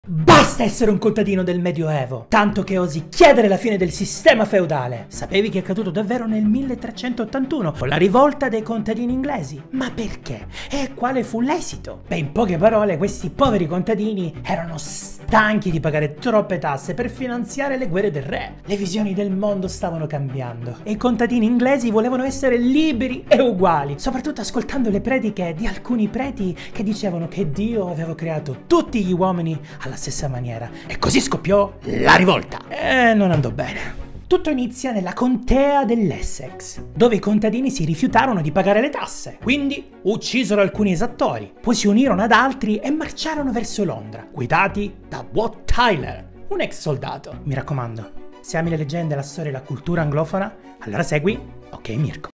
Basta essere un contadino del Medioevo, tanto che osi chiedere la fine del sistema feudale. Sapevi che è accaduto davvero nel 1381 con la rivolta dei contadini inglesi? Ma perché? E quale fu l'esito? Beh, in poche parole, questi poveri contadini erano stanchi di pagare troppe tasse per finanziare le guerre del re. Le visioni del mondo stavano cambiando e i contadini inglesi volevano essere liberi e uguali, soprattutto ascoltando le prediche di alcuni preti che dicevano che Dio aveva creato tutti gli uomini alla stessa maniera. E così scoppiò la rivolta. E non andò bene. Tutto inizia nella contea dell'Essex, dove i contadini si rifiutarono di pagare le tasse. Quindi uccisero alcuni esattori, poi si unirono ad altri e marciarono verso Londra, guidati da Wat Tyler, un ex soldato. Mi raccomando, se ami le leggende, la storia e la cultura anglofona, allora segui OK Mirko.